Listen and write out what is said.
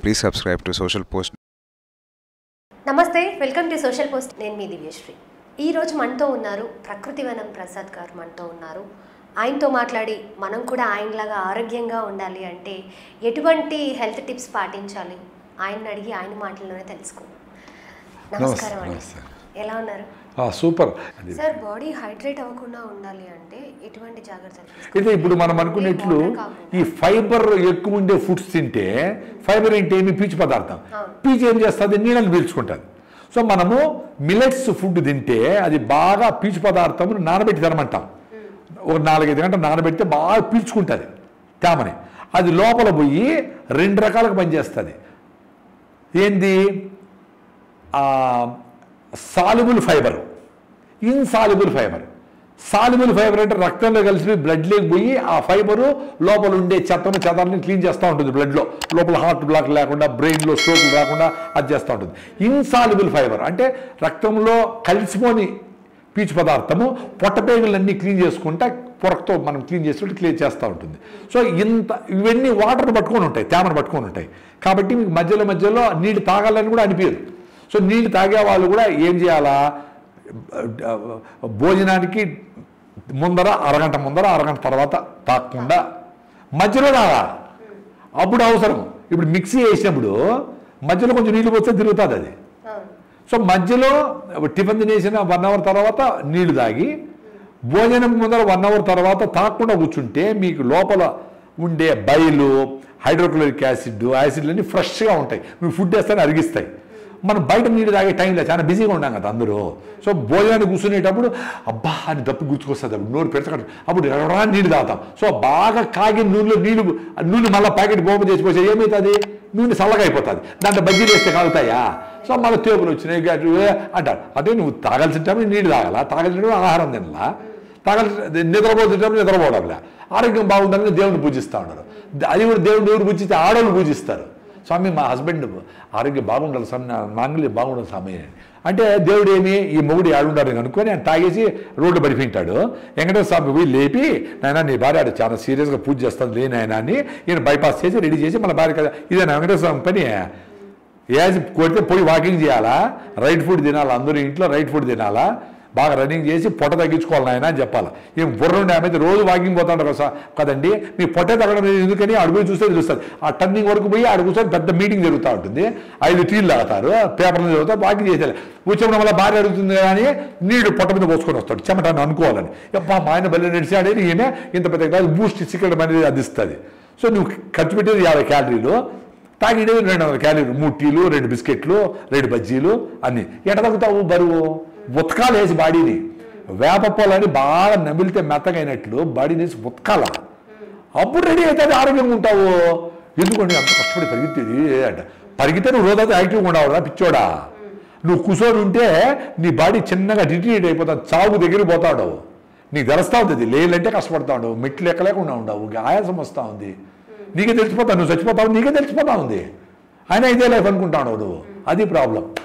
Please subscribe to Social Post. నమస్తే, welcome to social post. నేను మీ దివ్యశ్రీ. ఈరోజు మనతో ఉన్నారు ప్రకృతివనం ప్రసాద్ గారు మనతో ఉన్నారు. ఆయనతో మాట్లాడి మనం కూడా ఆయనలాగా ఆరోగ్యంగా ఉండాలి అంటే ఎటువంటి హెల్త్ టిప్స్ పాటించాలి ఆయన్ని అడిగి ఆయన మాటల్లోనే తెలుసుకుందాం. నమస్కారం అండి, ఎలా ఉన్నారు? సూపర్ సార్, బాడీ హైడ్రేట్ అవ్వకుండా ఉండాలి అంటే ఎటువంటి జాగ్రత్తలు? అయితే ఇప్పుడు మనం అనుకునేట్లు ఈ ఫైబర్ ఎక్కువ ఉండే ఫుడ్స్ తింటే, ఫైబర్ ఏంటి, ఏమి పీచు పదార్థం, పీచు ఏం చేస్తుంది, నీళ్ళని పీల్చుకుంటుంది. సో మనము మిల్లెట్స్ ఫుడ్ తింటే అది బాగా పీచు పదార్థం నానబెట్టి తినమంటాం. ఒక 4-5 గంటలు నానబెడితే బాగా పీల్చుకుంటుంది తేమని. అది లోపల పోయి 2 రకాలుగా పనిచేస్తుంది. ఏంది, soluble fibre, insoluble fibre. Soluble fibre అంటే రక్తంలో కలిసి బ్లడ్లోకి పోయి ఆ ఫైబరు లోపల ఉండే చెత్తని క్లీన్ చేస్తూ ఉంటుంది. బ్లడ్లో లోపల హార్ట్ బ్లాక్ లేకుండా, బ్రెయిన్లో స్ట్రోక్ రాకుండా అది చేస్తూ ఉంటుంది. ఇన్సాల్యుబుల్ ఫైబర్ అంటే రక్తంలో కలిసిపోని పీచు పదార్థము పొట్టపేగులన్నీ క్లీన్ చేసుకుంటా, పొరకతో మనం క్లీన్ చేసుకుంటే క్లీన్ చేస్తూ ఉంటుంది. సో ఇవన్నీ వాటర్ని పట్టుకొని ఉంటాయి, తేమను పట్టుకొని ఉంటాయి. కాబట్టి మీకు మధ్యలో నీళ్ళు తాగాలని కూడా అనిపించదు. సో నీళ్ళు తాగే వాళ్ళు కూడా ఏం చేయాలా, భోజనానికి ముందర అరగంట తర్వాత తాగకుండా మధ్యలో తాగాలి. అప్పుడు అవసరం. ఇప్పుడు మిక్సీ వేసినప్పుడు మధ్యలో కొంచెం నీళ్ళు పోస్తే తిరుగుతుంది అది. సో మధ్యలో టిఫిన్ తినేసిన 1 అవర్ తర్వాత నీళ్లు తాగి, భోజనం ముందర 1 అవర్ తర్వాత తాగకుండా కూర్చుంటే మీకు లోపల ఉండే బైలు, హైడ్రోక్లోరిక్ యాసిడ్లన్నీ ఫ్రెష్గా ఉంటాయి. మీకు ఫుడ్ వేస్తేనే అరిగిస్తాయి. మనం బయట నీళ్ళు తాగే టైంలో చాలా బిజీగా ఉంటాం కదా అందరూ. సో భోజనానికి కూర్చునేటప్పుడు అబ్బా అని దప్పి గుర్తుకొస్తుంది. అప్పుడు నోరు పెడతాడు, అప్పుడు ఎవరా నీళ్ళు తాగుతాం. సో బాగా కాగిన నూనె మళ్ళీ ప్యాకెట్ ఓపెన్ చేసిపోతే ఏమవుతుంది, నూనె చల్లగా అయిపోతుంది. దాంట్లో బజ్జీలు వేస్తే కాలుతాయా. సో మళ్ళీ తేపులు వచ్చినాయి అంటారు. అదే నువ్వు తాగాల్సిన టైం నీళ్ళు తాగాల, తాగాల్సిన ఆహారం తినాలా, నిద్రపోతుంటప్పుడు నిద్రపోవడంలే. ఆరోగ్యం బాగుందని దేవుడిని పూజిస్తూ ఉన్నారు. అది కూడా దేవుడు పూజిస్తే ఆడవాళ్ళు పూజిస్తారు. స్వామి మా హస్బెండ్ ఆరోగ్యం బాగుండాలి స్వామి, నా మాంగళ్యం బాగుండాలి స్వామి అంటే దేవుడు ఏమి, ఈ మొగుడు ఆడుండాలని అనుకొని ఆయన తాగేసి రోడ్డు పడిపోయింటాడు. వెంకటేశ్వర స్వామి పోయి లేపి, నాయన నీ భార్య ఆడు చాలా సీరియస్గా పూజ చేస్తాను లేనాయన అని ఈయన బైపాస్ చేసి రెడీ చేసి మన భార్య కదా. ఇదేనా వెంకటేశ్వర స్వామి పని? ఏజ్ కొడితే పోయి వాకింగ్ చేయాలా, రైట్ ఫుడ్ తినాలా, అందరూ ఇంట్లో రైట్ ఫుడ్ తినాలా, బాగా రన్నింగ్ చేసి పొట్ట తగ్గించుకోవాలి నాయన అని చెప్పాలి. ఏం బుర్ర ఉండే ఆమె రోజు వాకింగ్ పోతాడు కదండి. మీ పొట్ట తగ్గడం ఎందుకని అడుగు చూస్తే తెలుస్తుంది. ఆ టర్నింగ్ వరకు పోయి అడుగు కూర్చొని పెద్ద మీటింగ్ జరుగుతూ ఉంటుంది. 5 టీలు తాగుతారు, పేపర్లు చదువుతారు, వాకింగ్ చేసేది. వచ్చినప్పుడు వల్ల భార్య అడుగుతుంది కానీ నీళ్ళు పొట్ట మీద పోసుకొని వస్తాడు చెమటాన్ని అనుకోవాలని. మా ఆయన బలి నడిచాడని ఈమె ఇంత పెద్ద గ్లాస్ బూస్ట్ చికెన్ అనేది అందిస్తుంది. సో నువ్వు ఖర్చు పెట్టేది 50 క్యాలరీలు, తాగిడేది 200 క్యాలరీలు, 3 టీలు, 2 బిస్కెట్లు, 2 బజ్జీలు అన్నీ. ఎట తగ్గుతావు బరువు? ఉతకాలు వేసి బాడీని, వేప పొలని బాగా నమిలితే మెత్తగైనట్లు బాడీని వేసి ఉతకాల. అప్పుడు రెడీ అవుతుంది, ఆరోగ్యంగా ఉంటావు. ఎందుకంటే అంత కష్టపడి పరిగెత్తేది అంట. పరిగితే నువ్వు రోజంతా యాక్టివ్గా ఉండవురా పిచ్చోడా. నువ్వు కూర్చొని ఉంటే నీ బాడీ చిన్నగా డిటీట్ అయిపోతావు, చావుకు దగ్గరికి పోతాడు. నీకు తెలుస్తూ ఉంటుంది లేదంటే కష్టపడతా ఉండవు, మెట్లు ఎక్కలేకుండా ఉండవు, ఆయాసం వస్తూ ఉంది, నీకే తెలిసిపోతావు, నువ్వు చచ్చిపోతావు, నీకే తెలిసిపోతా ఉంది. అయినా ఇదే లైఫ్ అనుకుంటా ఉండవు నువ్వు. అది ప్రాబ్లం.